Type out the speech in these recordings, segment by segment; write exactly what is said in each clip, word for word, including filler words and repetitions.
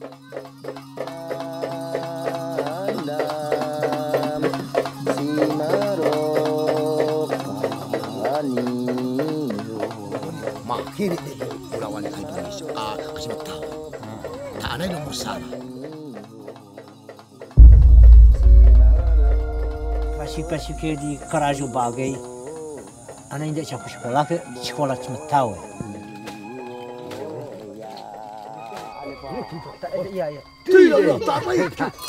Makiri deh Pulauan Indonesia. Ah, kasih tahu. Tak ada yang bersama. Pasi-pasi ke di Karajo Bagai. Ana indah cakap sekolah ke sekolah cuma tahu. Iya iya. Tidak tak baik.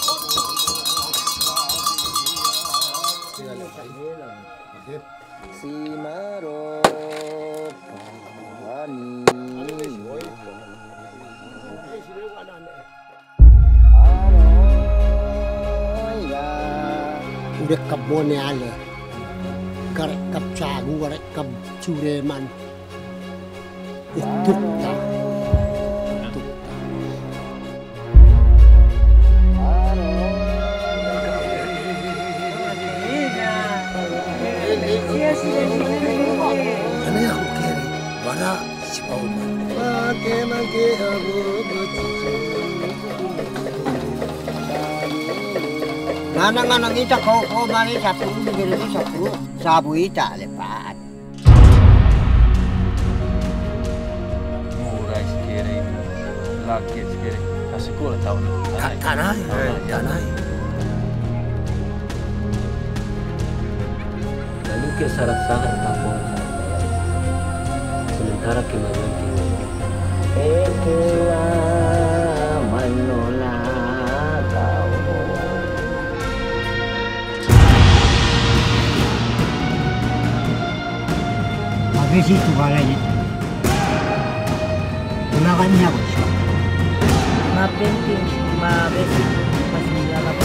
Udah kebone ale, karek kap cagu, karek kap cureman, itu tak, itu Ano yang aku kiri, wala si Pauman. Make make aku Nana-nana kita kau kau mari satu begini satu sabu ita lepat. Murah sekali, laki sekali. Kasih sekolah tahun ini. Tanai, tanai. Lalu ke syarat-syarat kampung sementara kemarin tinggal. Ekewa manola kau. Habis itu kalanya. Gunakan niya ko siya. Mapenting, mabesi, masih dalam.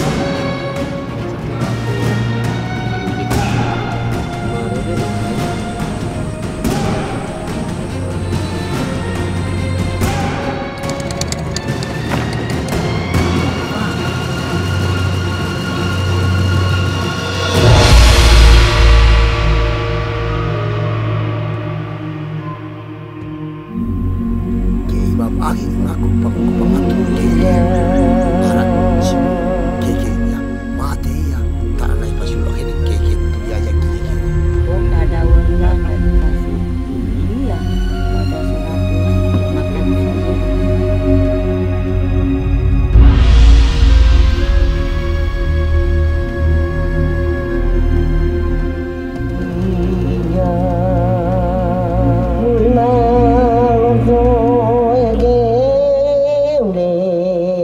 Agi ngaku pengatur diri harap si keke ya mati ya tak naik pasulok ini keke tu ya ya keke. Oh ada orang yang masih iya pada seratus makan saja. Iya, mulai